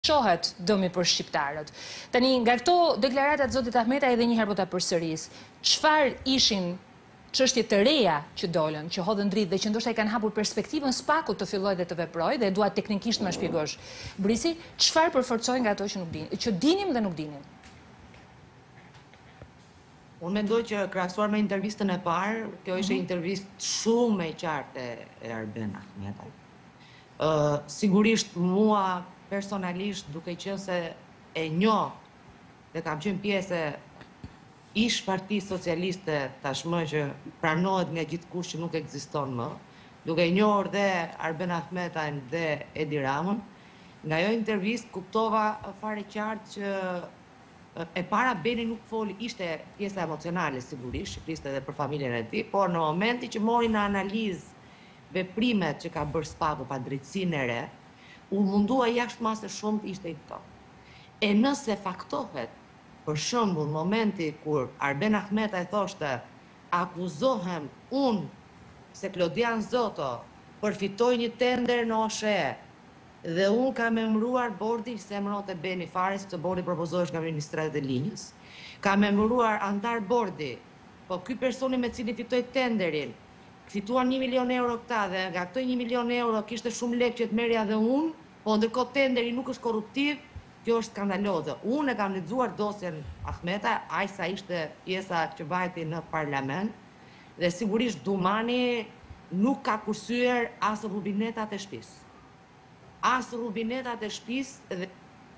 shohet dëmi për shqiptarët. Tani, nga këto deklaratat zotit Ahmeta edhe njëherë po ta përsëris, çfarë ishin çështjet të reja që dolën, që hodhën dritë dhe që ndoshta i kanë hapur perspektivën SPAK-ut të fillojë dhe të veprojë, dhe dua teknikisht më shpjegosh, Brisi, çfarë përforcoi nga ato që nuk dinim, që dinim dhe nuk dinim? Unë mendoj që krahasuar me intervistën e parë, kjo ishte intervistë shumë e qartë e Arben Ahmetaj. Sigurisht mua personalisht, duke qenë se e njoh dhe kam qenë pjesë ish Partisë Socialiste tashmë që pranohet nga gjithkush që nuk ekziston më, duke njohur dhe Arben Ahmetajn dhe Edi Ramën, nga ajo intervistë kuptova fare qartë që e para Beni nuk foli, ishte pjesa emocionale sigurisht, fliste edhe për familjen e tij, por në momenti që mori në analizë veprimet që ka bërë SPAK-u pa drejtësinë e re, u mundua jashtë masë shumë të ishte i këto. E nëse faktohet, për shembull, momenti kur Arben Ahmetaj thoshte akuzohem unë se Klodian Zoto përfitoi një tender në OSHE dhe unë kam emëruar bordi, se emëronte Beni fare, sepse bordi propozohesh nga Ministrat e Linjës, kam emëruar antar bordi, po ky personi me cili fitoi tenderin fituan 1 milion euro këta dhe nga këto 1 milion euro kishte shumë lekë që të merja dhe unë, po ndërkohë tenderi nuk është korruptiv, kjo është skandaloze. Unë e kam lexuar dosjen Ahmeta, aq sa ishte pjesa që vajti në parlament, dhe sigurisht Dumani nuk ka kursyer as rubinetat e shtëpisë. As rubinetat e shtëpisë dhe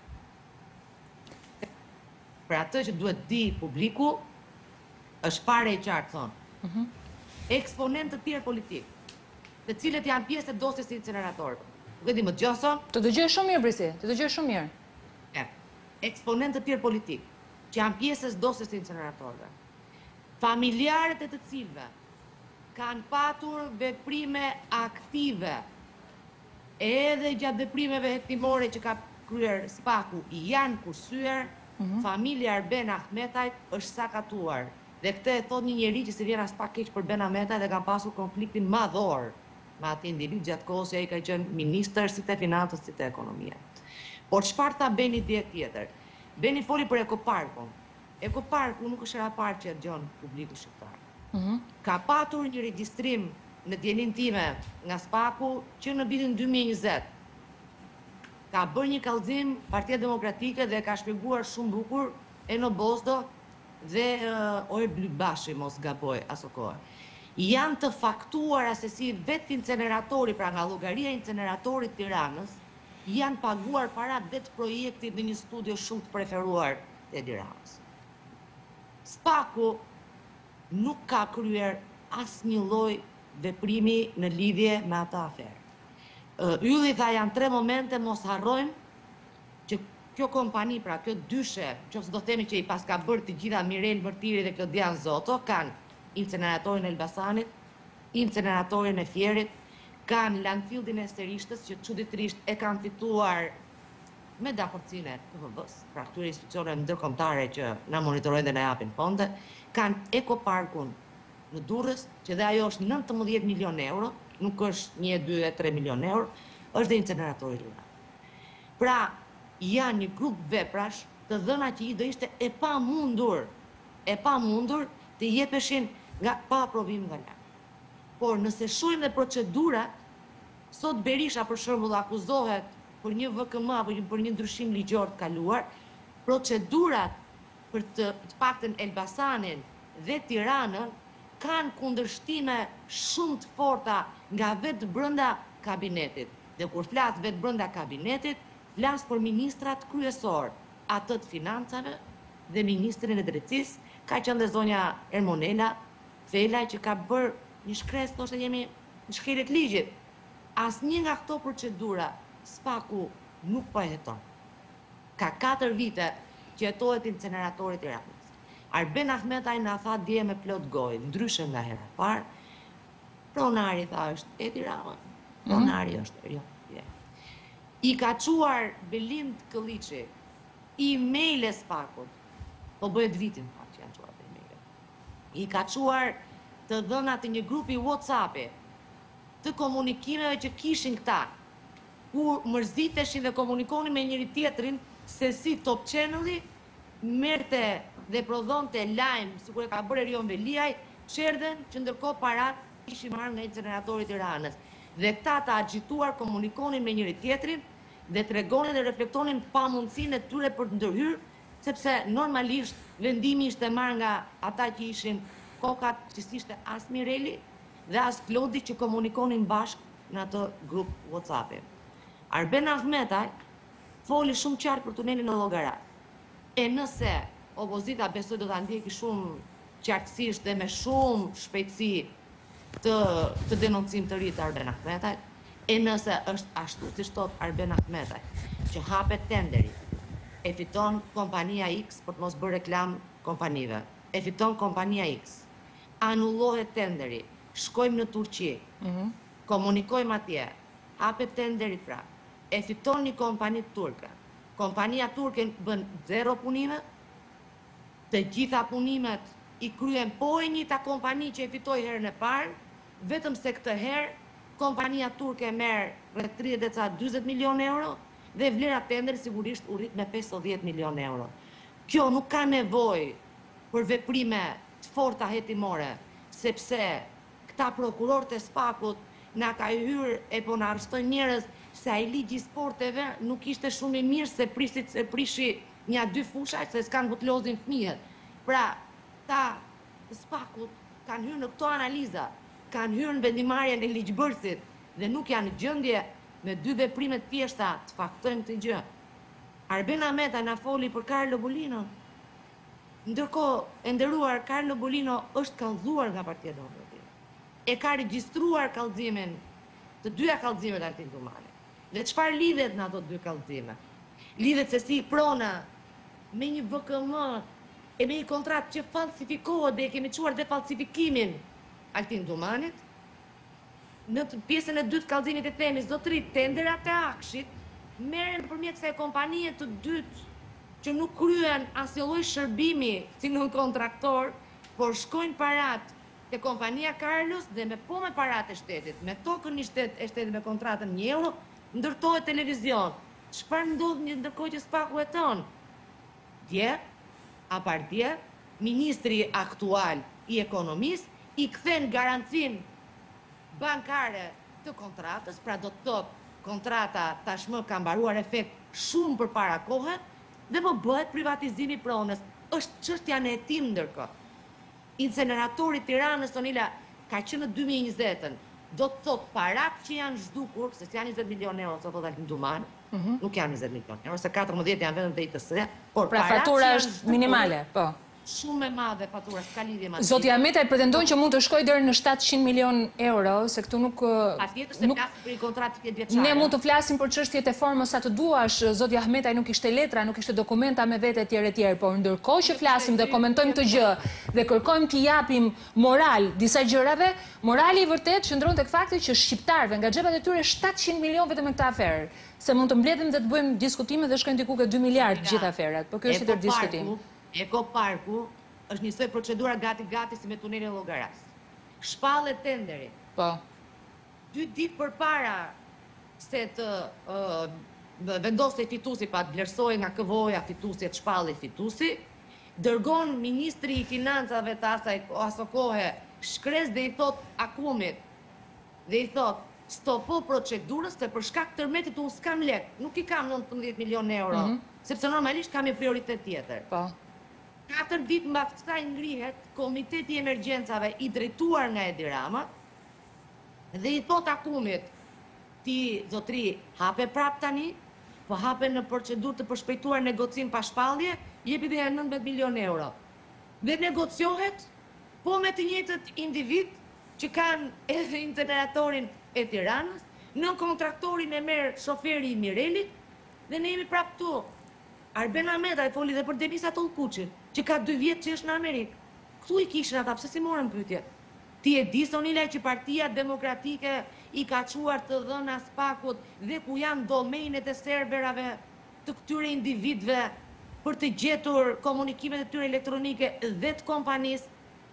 për atë që duhet di publiku, është fare e qartë thonë. Eksponentë të tjerë politikë, të cilët janë pjesë e dosjes së inceneratorëve. Nuk e di më dëgjon? Të dëgjoj shumë mirë, Brisi, të dëgjoj shumë mirë. Eksponentë të tjerë politikë, që janë pjesë e dosjes së inceneratorëve, familjarët e të cilëve kanë patur veprime aktive, edhe gjatë veprimeve hetimore që ka kryer SPAK-u janë kursyer, familja Arben Ahmetajt është sakatuar. Dhe këtë e thot një njeri që si vjen as pak keq për Ben Ahmetaj dhe ka pasur konfliktin madhor me atë individ gjatë kohës që ai ka qenë ministër si të financës si të ekonomia. Por çfarë tha Beni dje tjetër? Beni foli për Ekoparkun. Ekoparku nuk është era parë që e dëgjon publiku shqiptar. Ka patur një regjistrim në dielin time nga SPAK-u që në vitin 2020 ka bërë një kallëzim Partia Demokratike dhe ka shpjeguar shumë bukur Eno Bozdo dhe Ojë Blybashi, mos gaboj aso kohë. Janë të faktuara se si vetë inceneratori, pra nga llogaria e inceneratorit Tiranës, janë paguar parat vetë projektit në një studio shumë të preferuar të Edi Ramës. SPAK-u nuk ka kryer asnjë lloj veprimi në lidhje me atë aferë. Ylli tha janë 3 momente, mos harrojmë që kjo kompani, pra kjo dyshe, që do themi që i pas ka bërë të gjitha Mirel Vërtiri dhe Klodian Zoto, kanë inceneratorin e Elbasanit, inceneratorin e Fierit, kanë landfillin e Serishtës, që çuditërisht e kanë fituar me daporcinë të KFV-s, pra këtyre institucione ndërkombëtare që na monitorojnë dhe na japin fonde, kanë Ekoparkun në Durrës, që dhe ajo është 19 milion euro, nuk është 1, 2, 3 milion euro, është dhe inceneratori Luna. Pra, janë një grup veprash të dhëna që i do ishte e pa mundur të jepeshin nga pa aprovim nga lart. Por nëse shohim dhe procedurat, sot Berisha për shembull akuzohet për një VKM apo për një ndryshim ligjor të kaluar, procedurat për të paktën Elbasanin dhe Tiranën kanë kundërshtime shumë të forta nga vetë brenda kabinetit. Dhe kur flas vetë brenda kabinetit, flas për ministrat kryesor, atë të financave dhe ministrin e drejtësisë, ka qenë dhe zonja Ermonela Felaj që ka bërë një shkresë, thoshte jemi në shkeljet ligjit. Asnjë nga këto procedura SPAK-u nuk po e heton. Ka 4 vite që jetohet inceneratori i Tiranës. Arben Ahmetaj na tha dje me plot gojë, ndryshe nga hera e parë. Pronari tha është Edi Rama. Pronari është jo. I ka quar Belind Këlliçi e-mail e SPAK-ut, po bëhet vitin që janë quar e-mail. I ka quar të dhëna të një grupi WhatsApp-i të komunikimeve që kishin këta ku mërziteshin dhe komunikonin me njëri tjetrin se si Top Channel-i merrte dhe prodhonte lajm, sikur e ka bërë Erion Veliaj, çerdhen që ndërkohë parat ishin marrë nga incineratori i Tiranës. Dhe këta të agjituar komunikonin me njëri tjetrin dhe tregonin dhe reflektonin pamundësinë e tyre për të ndërhyrë, sepse normalisht vendimi ishte marrë nga ata që ishin kokat që s'ishte as Mireli dhe as Klodi që komunikonin bashkë në atë grup WhatsApp-i. Arben Ahmetaj foli shumë qartë për tunelin në Llogarat. E nëse opozita besoj do ta ndjeki shumë qartësisht dhe me shumë shpejtësi të denoncim të ri të Arben Ahmetaj, e nëse është ashtu siç thot Arben Ahmetaj, që hapet tenderi, e fiton kompania X për të mos bërë reklam kompanive, e fiton kompania X, anullohet tenderi, shkojmë në Turqi, komunikojmë atje, hapet tenderi pra, e fiton një kompani turke, kompania turke bën 0 punime, të gjitha punimet i kryen po e njëjta kompani që e fitoi herën e parë, vetëm se këtë herë kompania turke merr rreth 40 milion euro dhe vlera tender sigurisht u rrit me 50 milion euro. Kjo nuk ka nevojë për veprime të forta hetimore, sepse këta prokurorët e Spakut na ka hyrë e po na arrestojnë njerëz se ai ligji i sporteve nuk ishte shumë i mirë se prishi një 2 fusha se s'kan butlozin fëmijët. Pra, ta të Spakut kanë hyrë në këto analiza, kanë hyrë në vendimarrjen e ligjbërësit dhe nuk janë në gjendje me 2 veprime të thjeshta të faktojmë këtë gjë. Arben Ahmetaj na foli për Carlo Bulino. Ndërkohë, e nderuar, Carlo Bulino është kallëzuar nga Partia Demokratike. E ka regjistruar kallëzimin, të dyja kallëzimet Altin Dumani. Dhe çfarë lidhet në ato 2 kallëzime? Lidhet se si prona me një BKM e me një kontratë që falsifikohet dhe e kemi çuar dhe falsifikimin Altin Dumanit. Në pjesën e 2 të kallëzimit e themi zotëri, tenderat e Akshit merren nëpërmjet kësaj kompanie të dytë që nuk kryen asnjë lloj shërbimi si nën kontraktor, por shkojnë parat te kompania Carlos dhe me parat e shtetit, me tokën e shtetit me kontratën 1 euro, ndërtohet televizion. Çfarë ndodh ndërkohë që Spaku heton? Dje, apardje, ministri aktual i ekonomisë i kthen garancinë bankare të kontratës, pra do të thotë kontrata tashmë ka mbaruar efekt shumë përpara kohë dhe po bëhet privatizimi i pronës. Është çështja në hetim ndërkohë. Inceneratori i Tiranës, Sonila, ka qenë në 2020-ën. Do të thotë parat që janë zhdukur, se janë 20 milion euro, sa thotë Altin Dumani, nuk janë 20 milion euro, se 14 janë vetëm te ITS. Pra fatura është minimale, po. Shumë e madhe fatura, s'ka lidhje me atë. Zoti Ahmetaj pretendon që mund të shkojë deri në 700 milion euro, se këtu nuk patjetër se flas për një kontratë 10 vjeçare. Ne mund të flasim për çështjet e formës sa të duash. Zoti Ahmetaj nuk ishte letra, nuk ishte dokumenta me vete etj, por ndërkohë që flasim dhe komentojmë këtë gjë dhe kërkojmë t'i japim moral disa gjërave, morali i vërtet qëndron tek fakti që shqiptarëve nga xhepat e tyre 700 milion vetëm me këtë aferë, se mund të mbledhim dhe të bëjmë diskutime dhe shkojnë diku ke 2 miliard gjithë aferat, por kjo është tjetër diskutim. Ekoparku është njësoj procedura gati si me tunelin Llogaras. Shpallet tenderi. Po. 2 ditë përpara se të vendosej fitusi, pa të vlerësoj nga KVO-ja fitusi, të shpallet fitusi, dërgon ministri i financave të aso kohe shkres dhe i thot Akumit, dhe i thot stopo procedurës se për shkak tërmetit unë s'kam lek, nuk i kam 19 milion euro, sepse normalisht kam një prioritet tjetër. Po. 4 ditë mbas kësaj ngrihet Komiteti i Emergjencave i drejtuar nga Edi Rama dhe i thot Akumit, ti zotri hape prap tani, po hape në procedurë të përshpejtuar negocim pa shpallje, jepi dhe 19 milion euro. Dhe negociohet po me të njëjtët individ që kanë edhe inceneratorin e Tiranës, në kontraktorin e merr shoferi i Mirelit dhe ne jemi prap këtu. Arben Ahmetaj foli dhe për Denisa Tollkuçin, që ka 2 vjetë që është në Amerikë. Këtu i kishin ata, pse si morën pyetje? Ti e di, Sonila, që Partia Demokratike i ka quar të dhëna Spakut dhe ku janë domenet e serverave të këtyre individëve për të gjetur komunikimet e tyre elektronike dhe të kompanisë,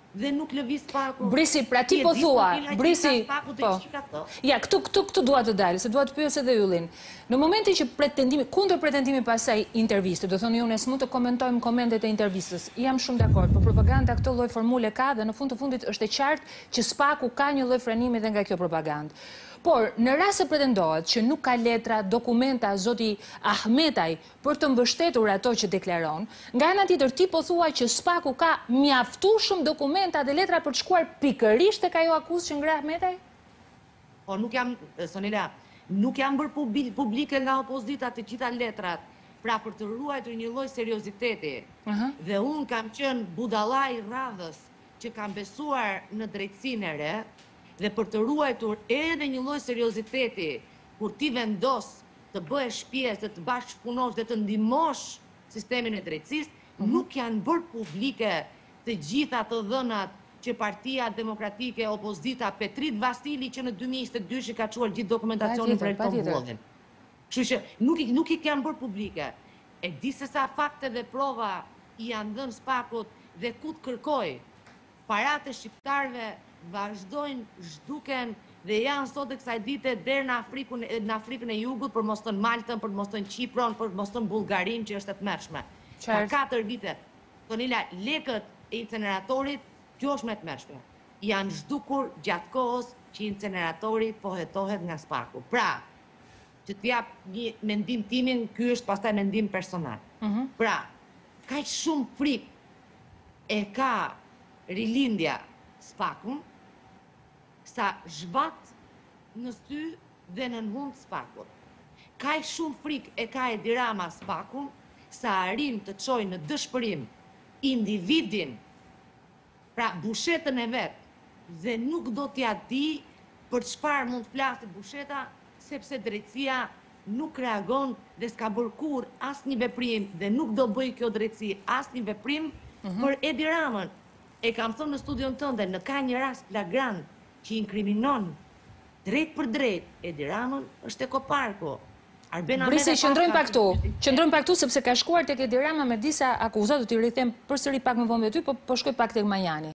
dhe nuk lëviz Spaku. Brisi, pra ti po thua, Brisi, ja, këtu dua të dalë, se dua të pyes edhe Yllin. Në momentin që kundër pretendimi pasaj interviste, do thoni unë s'mund të komentojmë komentet e intervistës, jam shumë dakord, por propaganda këtë lloj formule ka dhe në fund të fundit është e qartë që Spaku ka një lloj frenimi dhe nga kjo propagandë. Por, në rast se pretendohet që nuk ka letra, dokumenta, zoti Ahmetaj për të mbështetur ato që deklaron, nga ana tjetër ti po thua që Spaku ka mjaftueshëm dokumenta dhe letra për të shkuar pikërisht tek ajo akuzë që ngre Ahmetaj? Po nuk jam, Sonila, nuk jam bërë publike nga opozita të gjitha letrat, pra për të ruajtur një lloj serioziteti. Dhe unë kam qenë budallai radhës që kam besuar në drejtsinë e re, dhe për të ruajtur edhe një lloj serioziteti, kur ti vendos të bëhesh pjesë, të bashkëpunosh dhe të ndihmosh sistemin e drejtësisë, nuk janë bërë publike të gjitha të dhënat që Partia Demokratike Opozita Petrit Vastili që në 2022 ka çuar gjithë dokumentacionin për këtë vullnetin. Kështu që nuk i kanë bërë publike. E di se sa fakte dhe prova i janë dhënë Spakut dhe ku të kërkoj paratë e shqiptarëve vazhdojnë zhduken dhe janë sot e kësaj dite deri në Afrikën e Jugut, për mos thënë Maltën, për mos thënë Qipron, për mos thënë Bullgarinë që është e tmerrshme. Ka 4 vite. Tonila, lekët e inceneratorit, kjo është më e tmerrshme. Janë zhdukur gjatë kohës që inceneratori po hetohet nga Spaku. Pra, që të jap një mendim timin, ky është pastaj mendim personal. Pra, kaq shumë frikë e ka rilindja Spakun, sa zhbat në sy dhe në hund Spakut. Kaq shumë frikë e ka Edi Rama Spakun, sa arrin të çojë në dëshpërim individin, pra bushetën e vet, dhe nuk do t'ja di për çfarë mund të flasë busheta, sepse drejtësia nuk reagon dhe s'ka bërë kur asnjë veprim dhe nuk do bëj kjo drejtësi asnjë veprim për Edi Ramën. E kam thënë në studion tënde, në ka një rast flagrant që inkriminon drejt për drejt Edi Ramën, është Ekoparku. Brisi, qëndrojmë pak këtu sepse ka shkuar tek Edi Rama me disa akuza, do t'i rikthem përsëri pak më vonë me ty, po shkoj pak tek Majani.